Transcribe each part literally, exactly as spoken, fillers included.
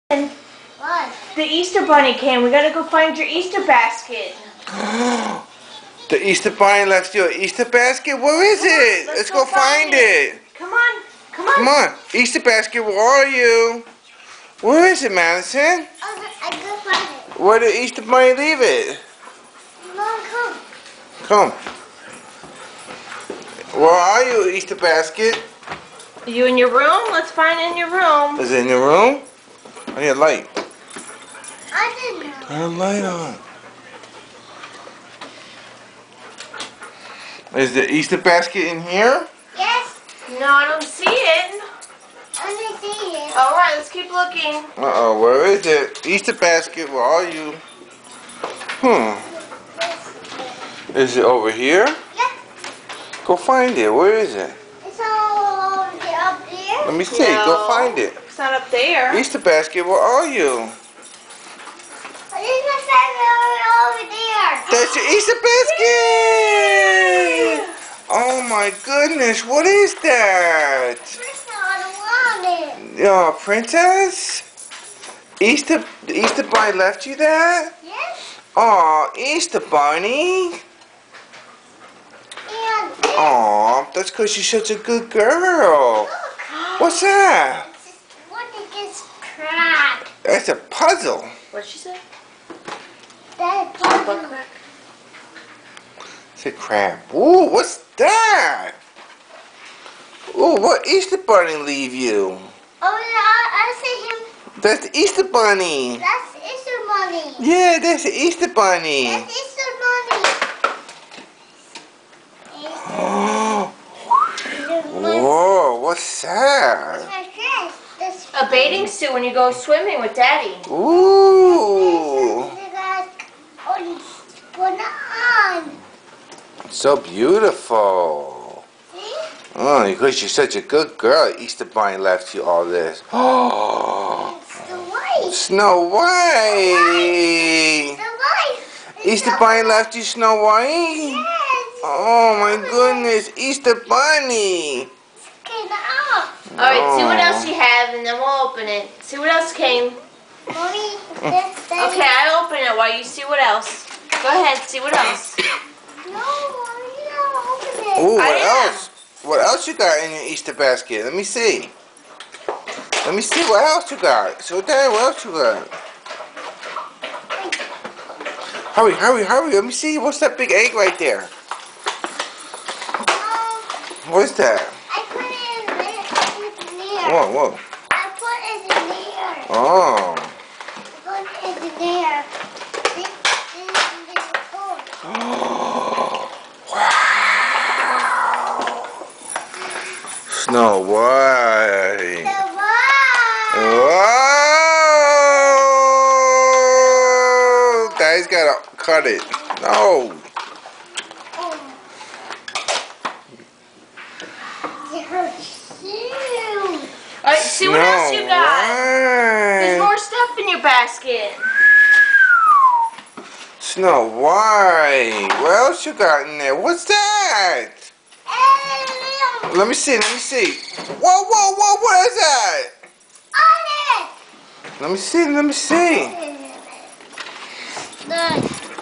What? The Easter Bunny came. We gotta go find your Easter basket. The Easter Bunny left you an Easter basket? Where is Come on, it? let's Let's go go find find it. it. Come on. Come on. Come on. Easter basket, where are you? Where is it, Madison? Oh, I go find it. Where did Easter Bunny leave it? Mom, come. Come. Where are you, Easter basket? Are you in your room? Let's find it in your room. Is it in your room? I need a light. I didn't know. Turn a light on. Is the Easter basket in here? Yes. No, I don't see it. I didn't see it. All right, let's keep looking. Uh-oh, where is it? Easter basket, where are you? Hmm. Is it over here? Yeah. Go find it. Where is it? It's all over there, up there. Let me see. No, Go find it. It's not up there. Easter basket, where are you? There's a family over there. That's your Easter basket! Oh my goodness, what is that? First, I don't want it. Oh, princess? Easter, the Easter Bunny left you that? Yes. Oh, Easter Bunny. And this. Oh, that's because you're such a good girl. Look. What's that? What is this crab? That's a puzzle. What'd she say? That Butt puzzle. crack. It's a crab. Ooh, what's that? Ooh, what Easter Bunny leave you? Oh, I, I see him. That's the Easter Bunny. That's Easter Bunny. Yeah, that's the Easter Bunny. That's Easter Bunny. Oh, Easter Bunny. whoa, what's that? My dress. This A bathing suit when you go swimming with Daddy. Ooh, Put on. so beautiful. See? Oh, because you're such a good girl, Easter Bunny left you all this. Oh, It's the white. Snow White. The white. It's Easter the- Bunny left you Snow White? Yes. Oh my goodness, Easter Bunny. Get up. All right, see what Oh. else you have, and then we'll open it. See what else came. Mommy, that's the- Okay, I open it while you see what else. Go ahead, see what else. No, Mommy, you don't open it. Ooh, what I am. else? What else you got in your Easter basket? Let me see. Let me see what else you got. So Dad, what else you got? Hurry, hurry, hurry. Let me see. What's that big egg right there? Um, What is that? I put it in there. I put it in there. Whoa, whoa. I put it in there. Oh. I put it in there. This is the phone. Wow. Snow White. The white. Whoa! Daddy's gotta cut it. No. Oh. It hurts too. All right, see what else you got. There's White. more stuff in your basket. Snow White. What else you got in there? What's that? And Let me see. Let me see. Whoa, whoa, whoa! What is that? on it. Let me see. Let me see. Look.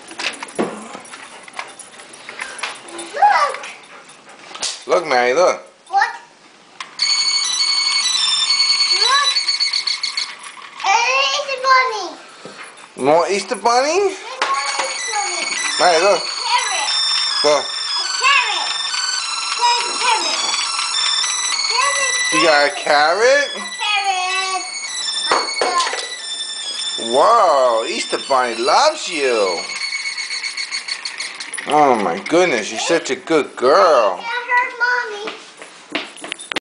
Look. Look, Mary. Look. What? Look. It's a bunny. More Easter Bunny? It's a bunny. Mary, look. Carrot. Look. A carrot. There's a carrot. There's a You got a carrot? carrot. Whoa, Easter Bunny loves you. Oh my goodness, you're such a good girl. Yeah.